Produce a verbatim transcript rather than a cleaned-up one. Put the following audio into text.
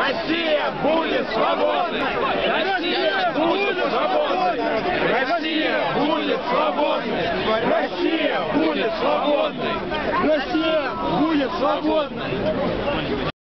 Россия будет свободной! Россия будет свободной! Россия будет свободной! Россия будет свободной! Россия будет свободной!